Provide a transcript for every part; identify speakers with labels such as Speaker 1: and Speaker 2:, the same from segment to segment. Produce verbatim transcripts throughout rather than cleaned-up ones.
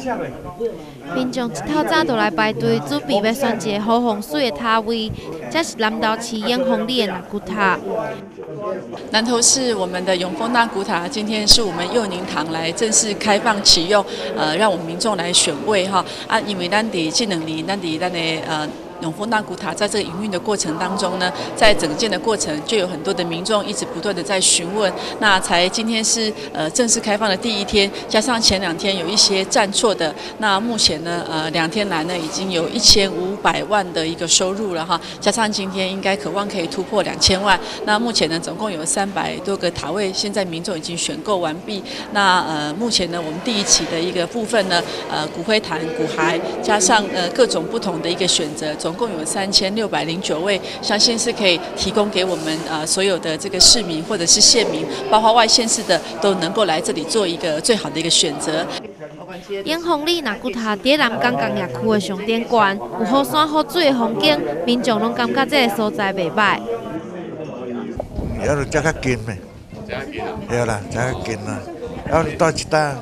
Speaker 1: 民众一透早就来排队，准备要选一个好风水的塔位，这是南投市永丰里的纳古塔。
Speaker 2: 南投市我们的永丰纳古塔，今天是我们佑宁堂来正式开放启用，呃，让我们民众来选位哈啊，因为咱伫这两年，咱伫咱的呃。永丰纳古塔在这个营运的过程当中呢，在整建的过程就有很多的民众一直不断的在询问。那才今天是呃正式开放的第一天，加上前两天有一些站错的，那目前呢呃两天来呢已经有一千五百万的一个收入了哈，加上今天应该渴望可以突破两千万。那目前呢总共有三百多个塔位，现在民众已经选购完毕。那呃目前呢我们第一期的一个部分呢，呃骨灰坛、骨骸，加上呃各种不同的一个选择。总共有三千六百零九位，相信是可以提供给我们呃所有的这个市民或者是县民，包括外县市的，都能够来这里做一个最好的一个选择。
Speaker 1: 永丰里纳古塔伫南港工业区的上顶悬，有好山好水的风景，民众拢感觉这个所在袂歹。
Speaker 3: 要是遮较近咩？对啦，遮较近啦。要是到一单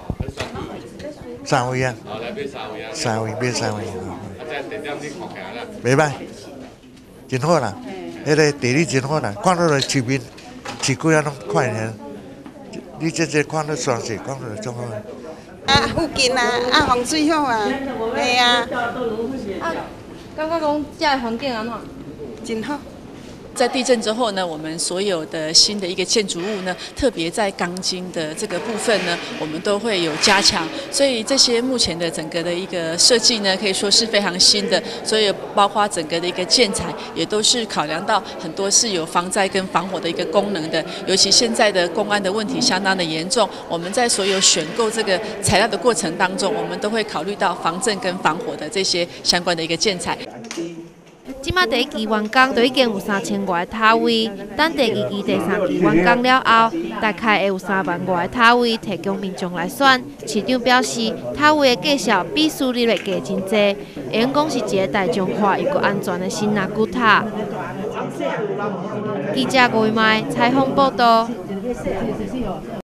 Speaker 3: 三位啊，三位变三位。袂歹，真好啦！迄个地理真好啦，看到了市面市区啊，拢快呢。你这这看到山势，看到足好。
Speaker 4: 啊，附近啊，啊风水好啊，系啊。
Speaker 1: 啊，感觉讲遮个环境安怎？
Speaker 4: 真好。
Speaker 2: 在地震之后呢，我们所有的新的一个建筑物呢，特别在钢筋的这个部分呢，我们都会有加强。所以这些目前的整个的一个设计呢，可以说是非常新的。所以包括整个的一个建材，也都是考量到很多是有防灾跟防火的一个功能的。尤其现在的公安的问题相当的严重，我们在所有选购这个材料的过程当中，我们都会考虑到防震跟防火的这些相关的一个建材。
Speaker 1: 即马第一期完工就已经有三千外的塔位，等第二期、第三期完工了后，大概会有三万外的塔位提供民众来选。市长表示，塔位的介绍比私立的加真济，会用讲是一个大众化又搁安全的新纳古塔。记者郭维麦采访报道。